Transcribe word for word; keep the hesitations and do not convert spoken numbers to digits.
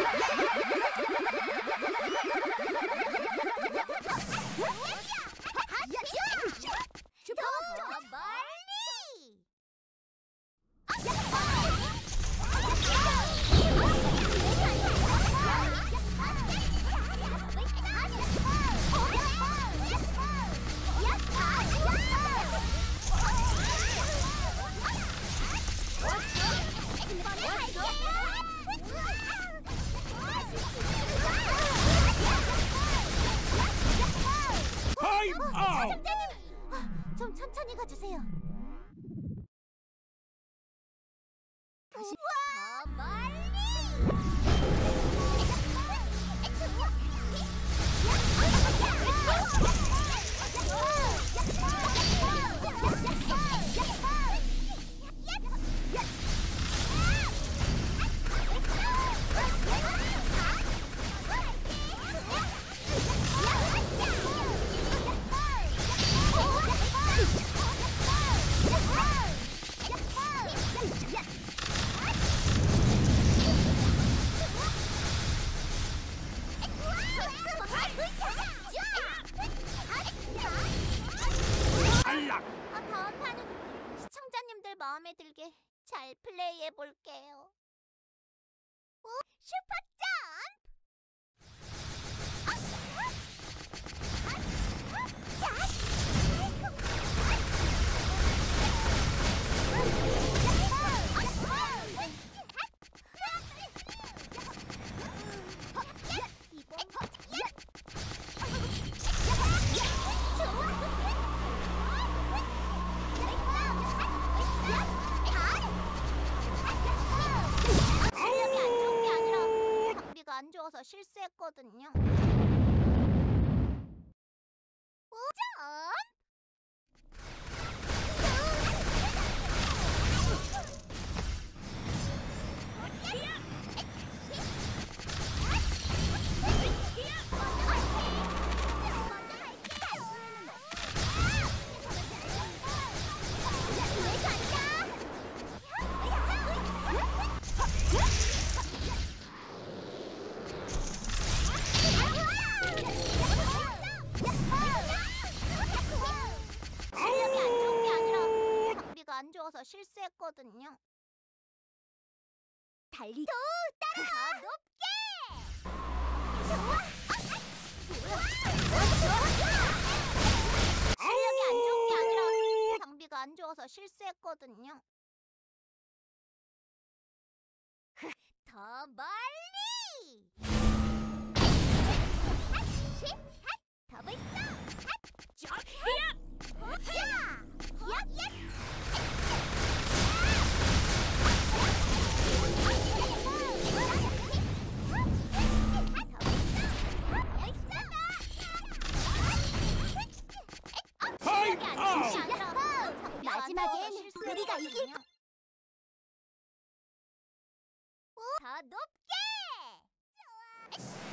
좀 천천히 가주세요. 다시 더 멀리. 다음 판은 시청자님들 마음에 들게 잘 플레이해 볼게요. 오, 슈퍼 점프! 안 좋아서 실수했거든요. 오점! 안 좋아서 실수했거든요. 달리도 따라 더 높게. 좋아. 실력이 안 좋은 게 아니라 장비가 안 좋아서 실수했거든요. 더 멀리. 더블 점. 마지막엔 우리가 이길 거. 더 높게. 좋아.